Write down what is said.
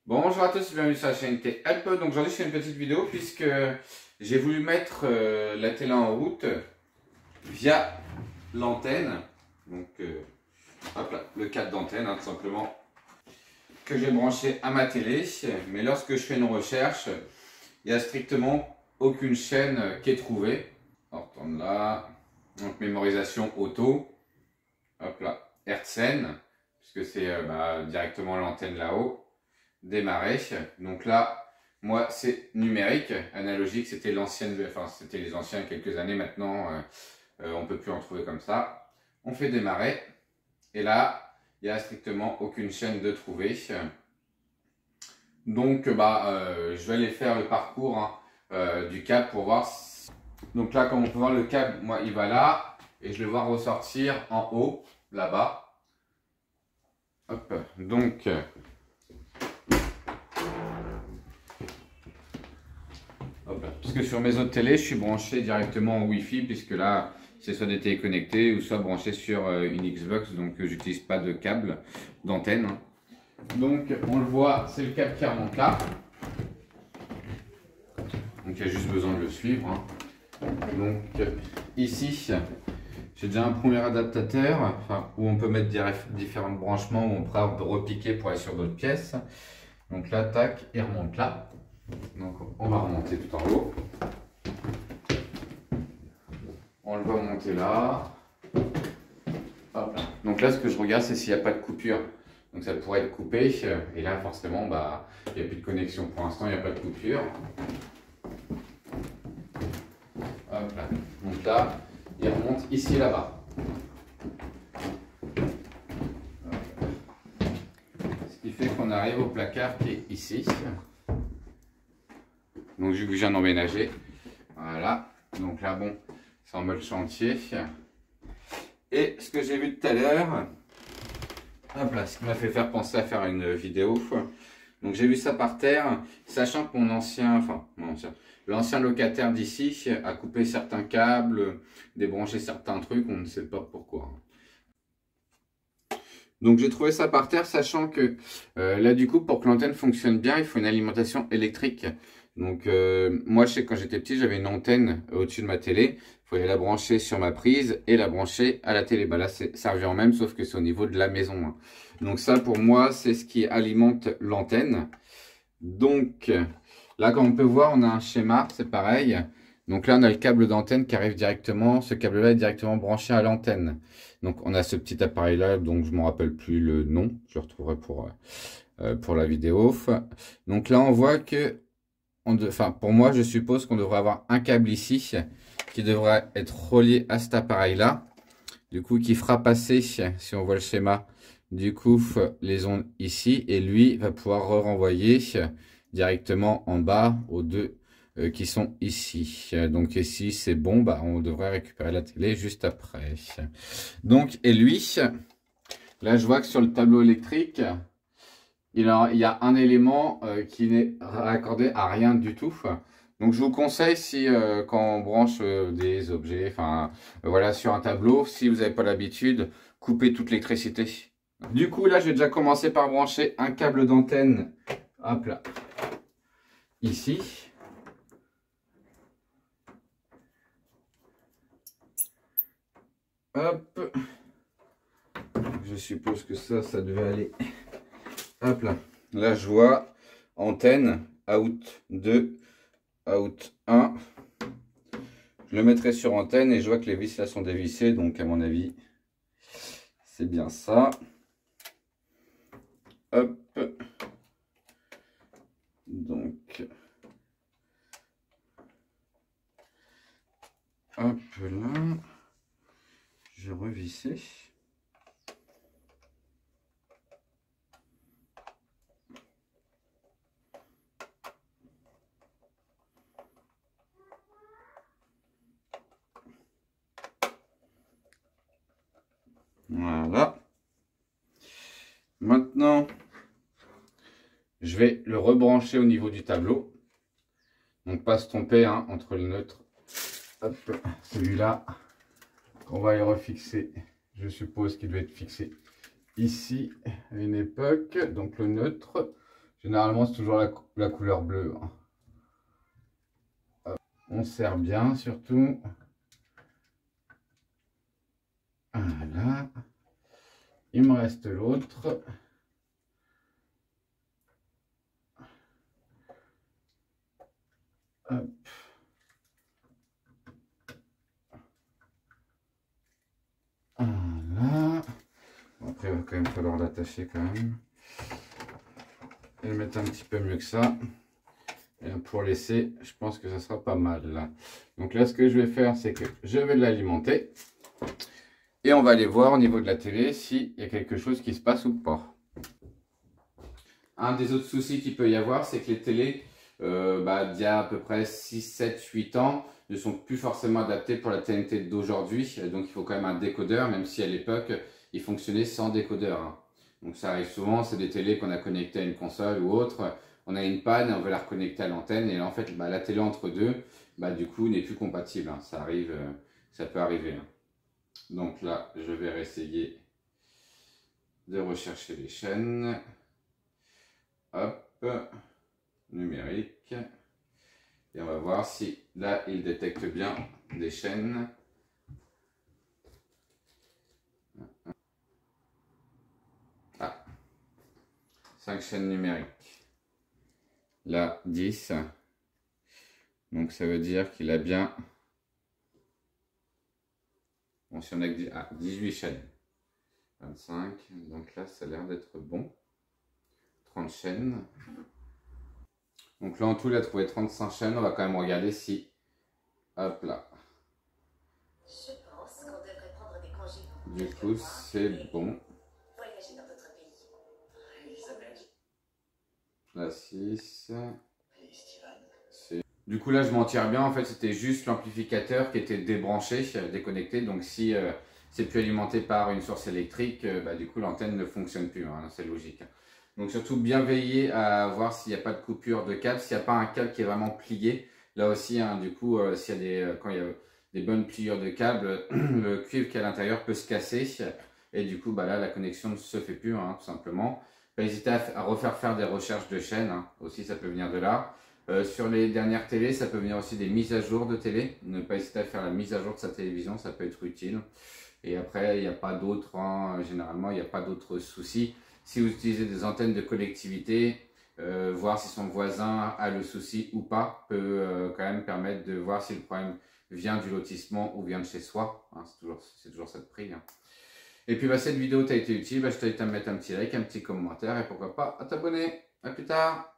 Bonjour à tous, bienvenue sur la chaîne T-Help. Donc aujourd'hui je fais une petite vidéo puisque j'ai voulu mettre la télé en route via l'antenne. Donc hop là, le câble d'antenne tout simplement que j'ai branché à ma télé. Mais lorsque je fais une recherche, il n'y a strictement aucune chaîne qui est trouvée. On retourne là. Donc mémorisation auto. Hop là, AirScène, puisque c'est directement l'antenne là-haut. Démarrer. Donc là, moi, c'est numérique, analogique. C'était l'ancienne, enfin, c'était les anciens quelques années. Maintenant, on peut plus en trouver comme ça. On fait démarrer. Et là, il n'y a strictement aucune chaîne de trouver. Donc, je vais aller faire le parcours du câble pour voir. Donc là, comme on peut voir, le câble, moi, il va là. Et je le vois ressortir en haut, là-bas. Hop. Donc, puisque sur mes autres télés, je suis branché directement au Wi-Fi, puisque là, c'est soit des télés connectées ou soit branché sur une Xbox, donc j'utilise pas de câble d'antenne. Donc on le voit, c'est le câble qui remonte là. Donc il y a juste besoin de le suivre. Donc ici, j'ai déjà un premier adaptateur, où on peut mettre différents branchements, où on peut repiquer pour aller sur d'autres pièces. Donc là, tac, il remonte là. Donc on va remonter tout en haut. On le voit monter là. Hop là. Donc là, ce que je regarde, c'est s'il n'y a pas de coupure. Donc ça pourrait être coupé. Et là, forcément, il n'y a plus de connexion. Pour l'instant, il n'y a pas de coupure. Hop là. Donc là, il remonte ici et là-bas. Ce qui fait qu'on arrive au placard qui est ici. Donc vu que je viens d'emménager, voilà, donc là bon, c'est en mode chantier. Et ce que j'ai vu tout à l'heure, hop là, ce qui m'a fait faire penser à faire une vidéo. Donc j'ai vu ça par terre, sachant que l'ancien locataire d'ici a coupé certains câbles, débranché certains trucs, on ne sait pas pourquoi. Donc j'ai trouvé ça par terre, sachant que là du coup, pour que l'antenne fonctionne bien, il faut une alimentation électrique. Donc moi, je sais que quand j'étais petit, j'avais une antenne au-dessus de ma télé. Il fallait la brancher sur ma prise et la brancher à la télé. Là, ça revient en même, sauf que c'est au niveau de la maison. Donc ça, pour moi, c'est ce qui alimente l'antenne. Donc là, comme on peut voir, on a un schéma, c'est pareil. Donc là, on a le câble d'antenne qui arrive directement. Ce câble-là est directement branché à l'antenne. Donc on a ce petit appareil-là, donc je ne me rappelle plus le nom. Je le retrouverai pour la vidéo. Donc là, on voit que pour moi, je suppose qu'on devrait avoir un câble ici qui devrait être relié à cet appareil-là. Du coup, qui fera passer, si on voit le schéma, du coup, les ondes ici. Et lui va pouvoir renvoyer directement en bas aux deux qui sont ici. Donc ici, c'est bon. On devrait récupérer la télé juste après. Donc, et lui, là, je vois que sur le tableau électrique, il y a un élément qui n'est raccordé à rien du tout. Donc je vous conseille, si quand on branche des objets, voilà, sur un tableau, si vous n'avez pas l'habitude, coupez toute l'électricité. Du coup, là, je vais déjà commencer par brancher un câble d'antenne, hop là, ici. Hop. Je suppose que ça devait aller. Hop là. Là, je vois antenne, out 2, out 1. Je le mettrai sur antenne et je vois que les vis là sont dévissées. Donc, à mon avis, c'est bien ça. Hop. Donc, hop là. Je revissais. Voilà. Maintenant, je vais le rebrancher au niveau du tableau. Donc pas se tromper entre le neutre. Celui-là, on va y refixer. Je suppose qu'il doit être fixé ici à une époque. Donc le neutre, Généralement, c'est toujours la couleur bleue. Hop. On serre bien, surtout. Voilà. Il me reste l'autre. Hop. Voilà. Bon, après, il va quand même falloir l'attacher quand même. Et le mettre un petit peu mieux que ça. Et pour laisser, je pense que ça sera pas mal là. Donc là, ce que je vais faire, c'est que je vais l'alimenter. Et on va aller voir au niveau de la télé s'il y a quelque chose qui se passe ou pas. Un des autres soucis qu'il peut y avoir, c'est que les télés, d'il y a à peu près 6, 7, 8 ans, ne sont plus forcément adaptées pour la TNT d'aujourd'hui. Donc il faut quand même un décodeur, même si à l'époque, il fonctionnait sans décodeur, hein. Donc ça arrive souvent, c'est des télés qu'on a connectées à une console ou autre. On a une panne et on veut la reconnecter à l'antenne. Et là, en fait, la télé entre deux, du coup, n'est plus compatible, hein. Ça arrive, ça peut arriver, hein. Donc là, je vais réessayer de rechercher les chaînes. Hop, numérique. Et on va voir si là, il détecte bien des chaînes. Ah, 5 chaînes numériques. Là, 10. Donc ça veut dire qu'il a bien... Bon, si on a 18 chaînes. 25. Donc là, ça a l'air d'être bon. 30 chaînes. Donc là, en tout, il a trouvé 35 chaînes. On va quand même regarder si... Hop là. Je pense qu'on devrait prendre des congés. Du coup, c'est bon. Voyager dans d'autres pays. Elisabeth. La 6. Du coup, là, je m'en tire bien. En fait, c'était juste l'amplificateur qui était débranché, déconnecté. Donc, si c'est plus alimenté par une source électrique, du coup, l'antenne ne fonctionne plus, hein, c'est logique. Donc, surtout, bien veiller à voir s'il n'y a pas de coupure de câble, s'il n'y a pas un câble qui est vraiment plié. Là aussi, hein, du coup, s'il y a quand il y a des bonnes pliures de câble, le cuivre qui est à l'intérieur peut se casser. Et du coup, là, la connexion ne se fait plus, hein, tout simplement. Pas hésiter à refaire faire des recherches de chaînes, hein. Aussi, ça peut venir de là. Sur les dernières télés, ça peut venir aussi des mises à jour de télé. Ne pas hésiter à faire la mise à jour de sa télévision, ça peut être utile. Et après, il n'y a pas d'autres, hein, généralement, il n'y a pas d'autres soucis. Si vous utilisez des antennes de collectivité, voir si son voisin a le souci ou pas, peut quand même permettre de voir si le problème vient du lotissement ou vient de chez soi, hein, c'est toujours ça de prix, hein. Et puis cette vidéo t'a été utile, je t'invite à me mettre un petit like, un petit commentaire et pourquoi pas à t'abonner. À plus tard.